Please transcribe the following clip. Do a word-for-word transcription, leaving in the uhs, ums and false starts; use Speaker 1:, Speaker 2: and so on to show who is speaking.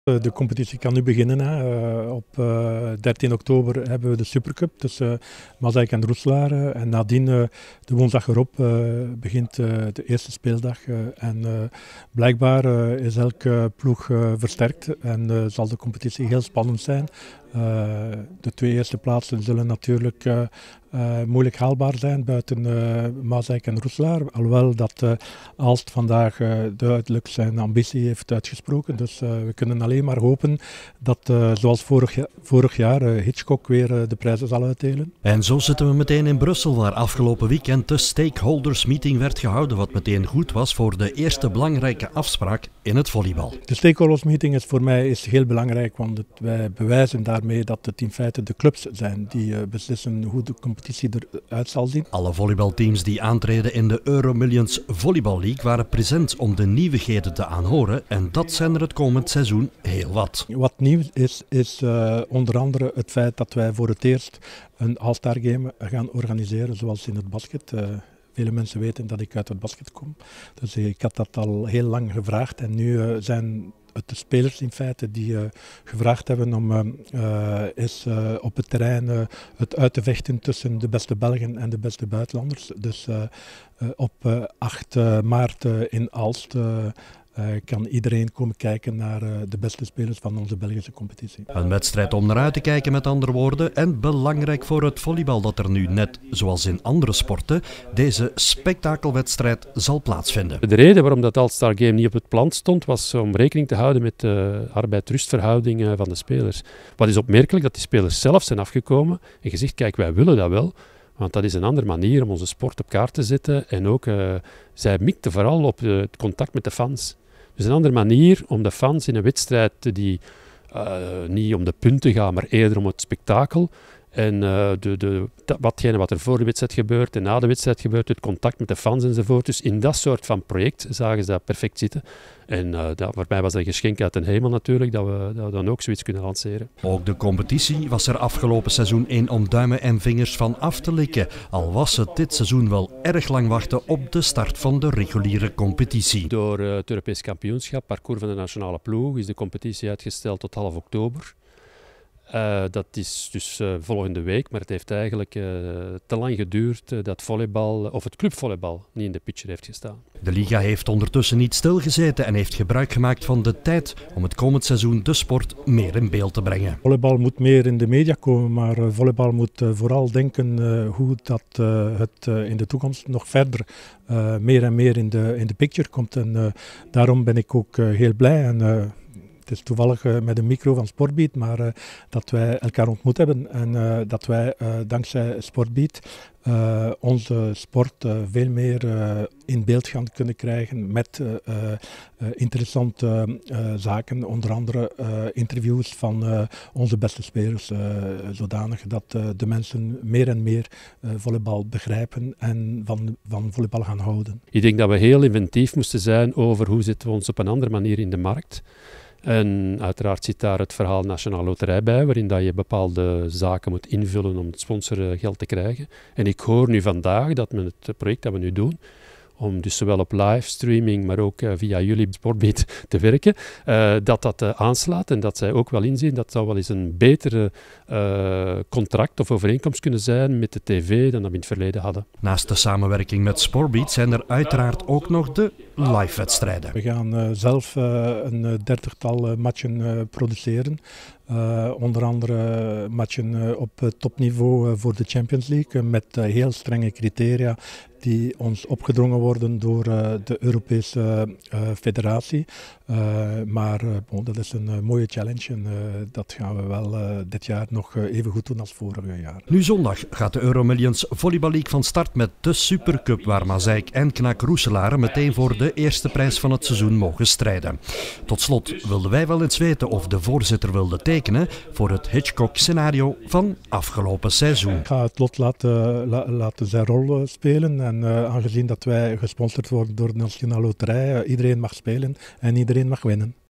Speaker 1: De competitie kan nu beginnen. Hè. Op uh, dertien oktober hebben we de Supercup tussen uh, Maaseik en Roeselaar. En nadien, uh, de woensdag erop, uh, begint uh, de eerste speeldag. Uh, en uh, blijkbaar uh, is elke ploeg uh, versterkt en uh, zal de competitie heel spannend zijn. Uh, de twee eerste plaatsen zullen natuurlijk uh, uh, moeilijk haalbaar zijn buiten uh, Maaseik en Roeselaar. Alhoewel dat uh, Aalst vandaag uh, duidelijk zijn ambitie heeft uitgesproken. Dus uh, we kunnen alleen maar hopen dat uh, zoals vorig, ja, vorig jaar uh, Hitchcock weer uh, de prijzen zal uitdelen.
Speaker 2: En zo zitten we meteen in Brussel, waar afgelopen weekend de stakeholders meeting werd gehouden, wat meteen goed was voor de eerste belangrijke afspraak in het volleybal.
Speaker 1: De stakeholders meeting is voor mij is heel belangrijk, want het, wij bewijzen daarmee dat het in feite de clubs zijn die uh, beslissen hoe de competitie eruit zal zien.
Speaker 2: Alle volleybalteams die aantreden in de Euromillions Volleybal League waren present om de nieuwigheden te aanhoren, en dat zijn er het komend seizoen heel wat.
Speaker 1: Wat nieuw is, is uh, onder andere het feit dat wij voor het eerst een All-Star Game gaan organiseren, zoals in het basket. Uh, Vele mensen weten dat ik uit het basket kom, dus ik had dat al heel lang gevraagd en nu uh, zijn het de spelers in feite die uh, gevraagd hebben om uh, uh, is, uh, op het terrein uh, het uit te vechten tussen de beste Belgen en de beste buitenlanders. Dus uh, uh, op uh, acht maart uh, in Aalst uh, Uh, kan iedereen komen kijken naar uh, de beste spelers van onze Belgische competitie.
Speaker 2: Een wedstrijd om naar uit te kijken, met andere woorden, en belangrijk voor het volleybal dat er nu, net zoals in andere sporten, deze spektakelwedstrijd zal plaatsvinden.
Speaker 3: De reden waarom dat All-Star Game niet op het plan stond, was om rekening te houden met de arbeid-rustverhouding van de spelers. Wat is opmerkelijk, dat die spelers zelf zijn afgekomen en gezegd, kijk, wij willen dat wel. Want dat is een andere manier om onze sport op kaart te zetten. En ook, uh, zij mikten vooral op uh, het contact met de fans. Dus een andere manier om de fans in een wedstrijd die uh, niet om de punten gaat, maar eerder om het spektakel. En uh, de, de, watgene wat er voor de wedstrijd gebeurt en na de wedstrijd gebeurt, het contact met de fans enzovoort. Dus in dat soort van project zagen ze dat perfect zitten. En uh, dat, voor mij was dat een geschenk uit de hemel natuurlijk, dat we, dat we dan ook zoiets kunnen lanceren.
Speaker 2: Ook de competitie was er afgelopen seizoen één om duimen en vingers van af te likken. Al was het dit seizoen wel erg lang wachten op de start van de reguliere competitie.
Speaker 3: Door uh, het Europees kampioenschap, parcours van de nationale ploeg, is de competitie uitgesteld tot half oktober. Uh, dat is dus uh, volgende week, maar het heeft eigenlijk uh, te lang geduurd uh, dat volleybal, of het clubvolleybal, niet in de picture heeft gestaan.
Speaker 2: De Liga heeft ondertussen niet stilgezeten en heeft gebruik gemaakt van de tijd om het komend seizoen de sport meer in beeld te brengen.
Speaker 1: Volleybal moet meer in de media komen, maar uh, volleybal moet uh, vooral denken uh, hoe dat uh, het uh, in de toekomst nog verder uh, meer en meer in de, in de picture komt. En uh, daarom ben ik ook uh, heel blij. En, uh, Het is toevallig uh, met een micro van Sportbeat, maar uh, dat wij elkaar ontmoet hebben en uh, dat wij uh, dankzij Sportbeat uh, onze sport uh, veel meer uh, in beeld gaan kunnen krijgen met uh, uh, interessante uh, zaken, onder andere uh, interviews van uh, onze beste spelers, uh, zodanig dat uh, de mensen meer en meer uh, volleybal begrijpen en van, van volleybal gaan houden.
Speaker 3: Ik denk dat we heel inventief moesten zijn over hoe zetten we ons op een andere manier in de markt. En uiteraard zit daar het verhaal Nationale Loterij bij, waarin dat je bepaalde zaken moet invullen om het sponsorgeld te krijgen. En ik hoor nu vandaag dat met het project dat we nu doen, om dus zowel op livestreaming, maar ook uh, via jullie Sportbeat te werken, uh, dat dat uh, aanslaat en dat zij ook wel inzien dat zou wel eens een betere uh, contract of overeenkomst kunnen zijn met de tv dan dat we in het verleden hadden.
Speaker 2: Naast de samenwerking met Sportbeat zijn er uiteraard ook nog de live-wedstrijden.
Speaker 1: We gaan uh, zelf uh, een dertigtal uh, matchen uh, produceren. Uh, onder andere matchen uh, op uh, topniveau uh, voor de Champions League uh, met uh, heel strenge criteria die ons opgedrongen worden door uh, de Europese uh, federatie. Uh, maar uh, bon, dat is een uh, mooie challenge en uh, dat gaan we wel uh, dit jaar nog uh, even goed doen als vorige jaar.
Speaker 2: Nu zondag gaat de Euromillions Volleybal League van start met de Supercup, waar Maaseik en Knak Roeselare meteen voor de eerste prijs van het seizoen mogen strijden. Tot slot wilden wij wel eens weten of de voorzitter wilde tekenen voor het Hitchcock-scenario van afgelopen seizoen.
Speaker 1: Ik ga het lot laten, la, laten zijn rol spelen en uh, aangezien dat wij gesponsord worden door de Nationale Loterij, uh, iedereen mag spelen en iedereen mag winnen.